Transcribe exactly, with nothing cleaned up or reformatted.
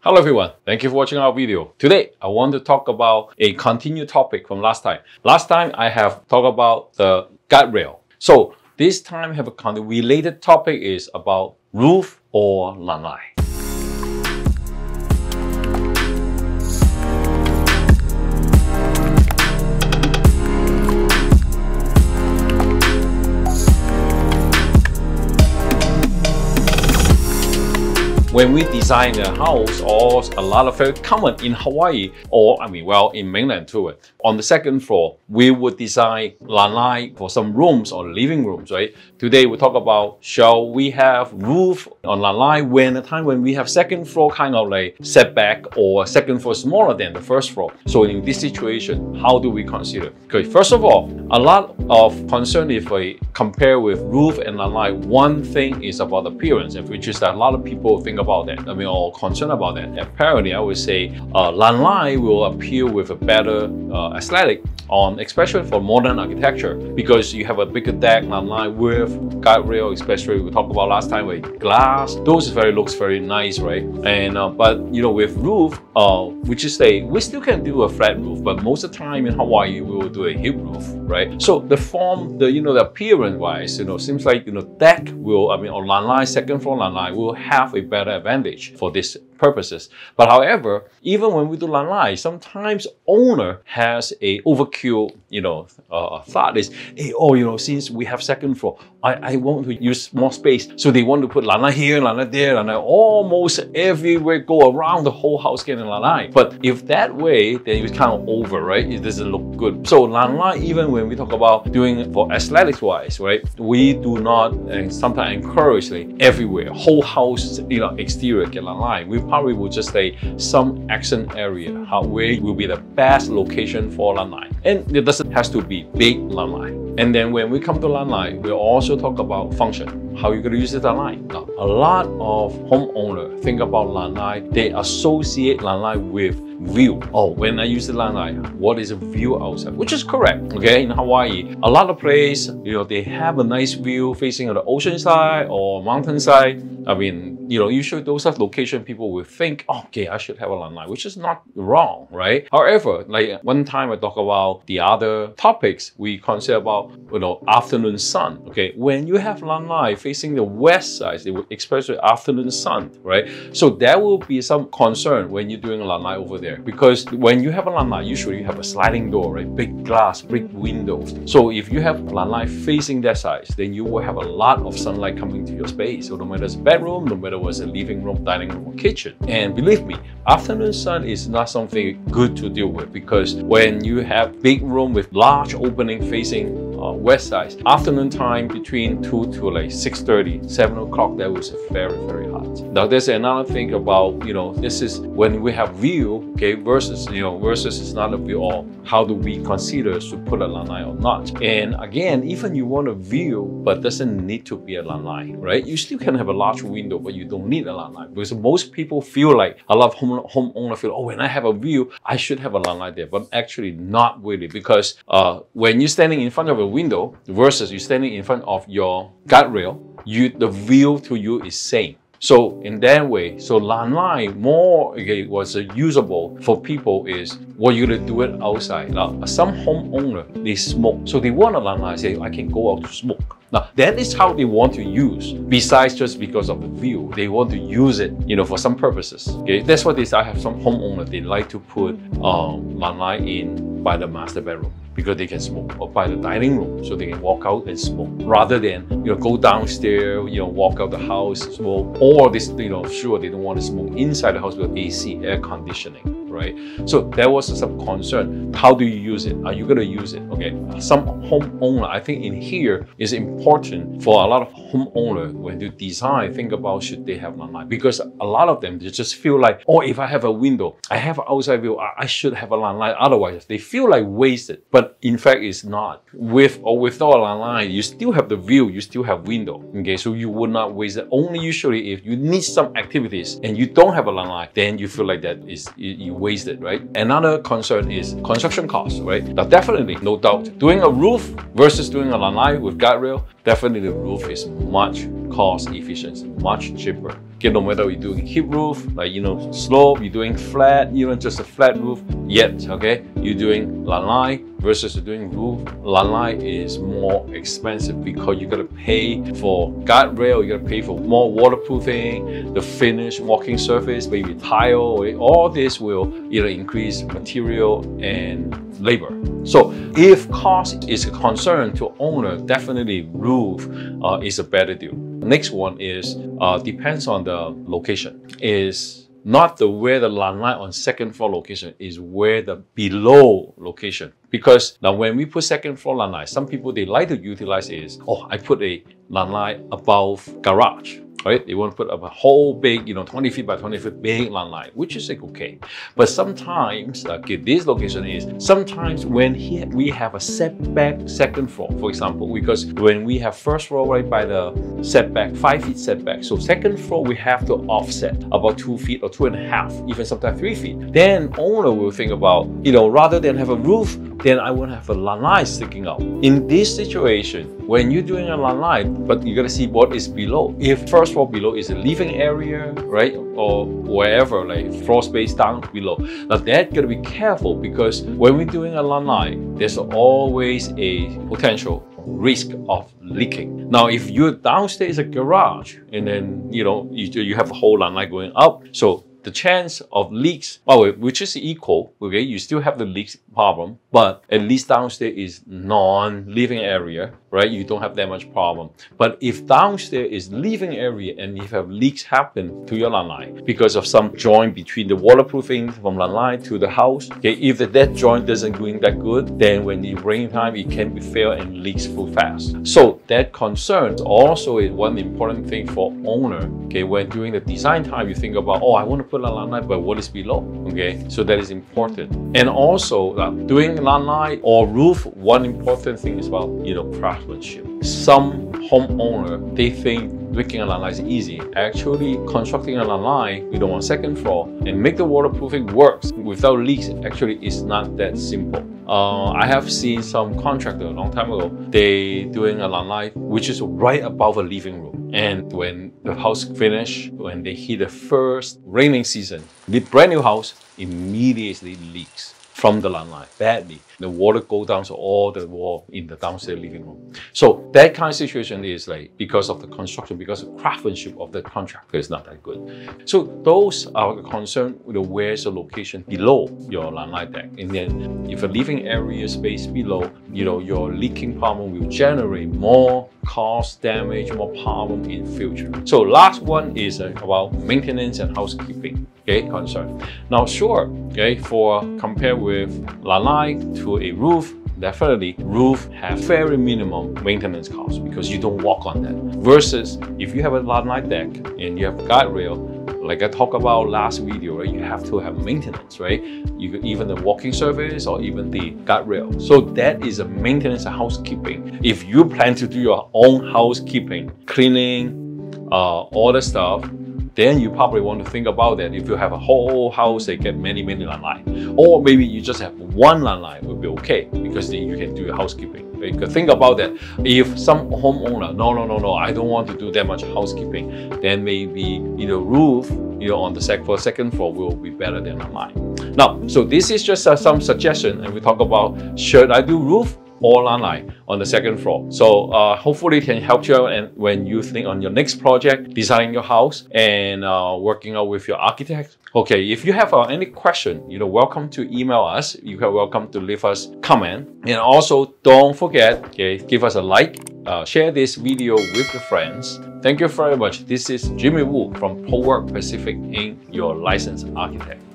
Hello everyone, thank you for watching our video. Today, I want to talk about a continued topic from last time. Last time, I have talked about the guardrail. So this time, I have a kind of related topic is about roof or lanai. When we design a house, or a lot of very common in Hawaii, or I mean, well, in mainland too, on the second floor, we would design lanai for some rooms or living rooms, right? Today we talk about, shall we have roof on lanai when a time when we have second floor kind of like setback or second floor smaller than the first floor. So in this situation, how do we consider? Okay, first of all, a lot of concern if we compare with roof and lanai, one thing is about appearance, which is that a lot of people think about that. I mean, or concerned about that. Apparently, I would say uh, lanai will appear with a better uh, aesthetic on, especially for modern architecture, because you have a bigger deck lanai with guardrail, especially we talked about last time with glass. Those very looks very nice, right? And uh, but you know, with roof, uh, which is a we still can do a flat roof, but most of the time in Hawaii we will do a hip roof, right? So the form, the you know, the appearance wise, you know, seems like you know deck will, I mean, on lanai, second floor lanai will have a better advantage for this purposes. But however, even when we do lanai, sometimes owner has a overkill, you know, uh, thought is, hey, oh, you know, since we have second floor, I, I want to use more space. So they want to put lanai here, lanai there, lanai almost everywhere, go around the whole house getting lanai. But if that way, then it's kind of over, right? It doesn't look good. So lanai, even when we talk about doing it for aesthetics wise, right? We do not, and sometimes encourage like everywhere, whole house, you know, exterior get lanai. We probably would just say some accent area, how where will be the best location for lanai. And it doesn't have to be big lanai. And then when we come to lanai, we also talk about function. How you're going to use the lanai. Now, a lot of homeowners think about lanai, they associate lanai with view. Oh, when I use the lanai, what is a view outside? Which is correct, okay? In Hawaii, a lot of places, you know, they have a nice view facing on the ocean side or mountain side. I mean, you know, usually those are location people will think, oh, okay, I should have a lanai, which is not wrong, right? However, like one time I talk about the other topics, we consider about, you know, afternoon sun, okay? When you have lanai facing the west side, especially afternoon sun, right? So there will be some concern when you're doing a lanai over there, because when you have a lanai, usually you have a sliding door, right? Big glass, big windows. So if you have lanai facing that side, then you will have a lot of sunlight coming to your space. So no matter it's a bedroom, no matter what's a living room, dining room, or kitchen. And believe me, afternoon sun is not something good to deal with, because when you have big room with large opening facing uh, west side, afternoon time between two to like six thirty, seven o'clock, that was very, very hot. Now there's another thing about, you know, this is when we have view, okay, versus, you know, versus it's not a view, or how do we consider to put a lanai or not. And again, even you want a view, but doesn't need to be a lanai, right? You still can have a large window, but you don't need a lanai, because most people feel like, a lot of home homeowners feel, oh, when I have a view, I should have a lanai there, but actually not really, because uh, when you're standing in front of a window versus you're standing in front of your guardrail, you the view to you is same. So in that way, so lanai more okay, was uh, usable for people is what you're gonna do it outside. Now, some homeowner, they smoke, so they want a lanai, say, I can go out to smoke. Now, that is how they want to use, besides just because of the view. They want to use it, you know, for some purposes. Okay, that's what this. I have some homeowners, they like to put um, lanai in by the master bedroom, because they can smoke, or by the dining room, so they can walk out and smoke, rather than, you know, go downstairs, you know, walk out the house, smoke, or this, you know, sure, they don't want to smoke inside the house with A C, air conditioning, right? So there was some concern. How do you use it? Are you going to use it? Okay, some homeowner, I think in here is important for a lot of homeowners when you design, think about should they have lanai, because a lot of them, they just feel like, oh, if I have a window, I have an outside view, I should have a lanai, otherwise they feel like wasted. But in fact, it's not. With or without a lanai, you still have the view, you still have window, okay? So you would not waste it. Only usually if you need some activities and you don't have a lanai, then you feel like that is, you, you wasted, right? Another concern is construction costs, right? Now definitely, no doubt, doing a roof versus doing a lanai with guardrail, definitely the roof is much cost efficient, much cheaper. Okay, no matter you're doing hip roof, like you know, slope, you're doing flat, even just a flat roof, yet, okay, you're doing lanai versus you're doing roof. Lanai is more expensive because you gotta pay for guardrail, you gotta pay for more waterproofing, the finish, walking surface, maybe tile, all this will either increase material and labor. So if cost is a concern to owner, definitely roof uh, is a better deal. Next one is uh, depends on the location. Is not the where the lanai on second floor location, is where the below location. Because now when we put second floor lanai, some people they like to utilize is, oh, I put a lanai above garage. Right? They want to put up a whole big, you know, twenty feet by twenty feet big lanai, which is like okay. But sometimes, okay, this location is sometimes when he, we have a setback second floor, for example, because when we have first floor right by the setback, five feet setback, so second floor we have to offset about two feet or two and a half, even sometimes three feet. Then owner will think about, you know, rather than have a roof, then I won't have a lanai sticking out. In this situation, when you're doing a lanai, but you gotta see what is below. If first floor below is a living area, right, or wherever, like floor space down below, now that gotta be careful because when we're doing a lanai, there's always a potential risk of leaking. Now, if you're downstairs a garage and then you know you, you have a whole lanai going up, so the chance of leaks, oh, which is equal, okay, you still have the leaks problem, but at least downstairs is non-living area, right? You don't have that much problem. But if downstairs is living area and if have leaks happen to your lanai because of some joint between the waterproofing from lanai to the house, okay, if the, that joint doesn't going that good, then when the rain time, it can be fail and leaks full fast. So that concern also is one important thing for owner, okay, when doing the design time, you think about, oh, I want to put a lanai, but what is below? Okay, so that is important. And also uh, doing lanai or roof, one important thing is about, you know, craftsmanship. Some homeowner, they think making a lanai is easy. Actually, constructing a lanai, you know, on second floor and make the waterproofing works without leaks actually is not that simple. Uh, I have seen some contractor a long time ago, they doing a lanai which is right above a living room. And when the house finish, when they hit the first raining season, the brand new house immediately leaks from the lanai badly. The water goes down to all the wall in the downstairs living room. So that kind of situation is like because of the construction, because the craftsmanship of the contractor is not that good. So those are the concern with where's the location below your lanai deck. And then if a living area space below, you know, your leaking problem will generate more cost, damage, more problem in future. So last one is uh, about maintenance and housekeeping. Okay, concern. Now, sure, okay, for compare with lanai to a roof, definitely roof have very minimum maintenance costs because you don't walk on that. Versus if you have a lanai deck and you have guardrail, like I talked about last video, right, you have to have maintenance, right? You could even the walking surface or even the guardrail. So that is a maintenance and housekeeping. If you plan to do your own housekeeping, cleaning, uh, all the stuff, then you probably want to think about that. If you have a whole house, they get many, many lanai. Or maybe you just have one lanai will be okay because then you can do your housekeeping. You could think about that. If some homeowner, no, no, no, no, I don't want to do that much housekeeping, then maybe, you know, roof, you know, on the sec for second floor will be better than lanai. Now, so this is just uh, some suggestion, and we talk about should I do roof or lanai on the second floor. So uh, hopefully it can help you out and when you think on your next project, designing your house and uh, working out with your architect. Okay, if you have uh, any question, you know, welcome to email us. You are welcome to leave us comment. And also don't forget, okay, give us a like, uh, share this video with your friends. Thank you very much. This is Jimmy Woo from ProWork Pacific Incorporated, your licensed architect.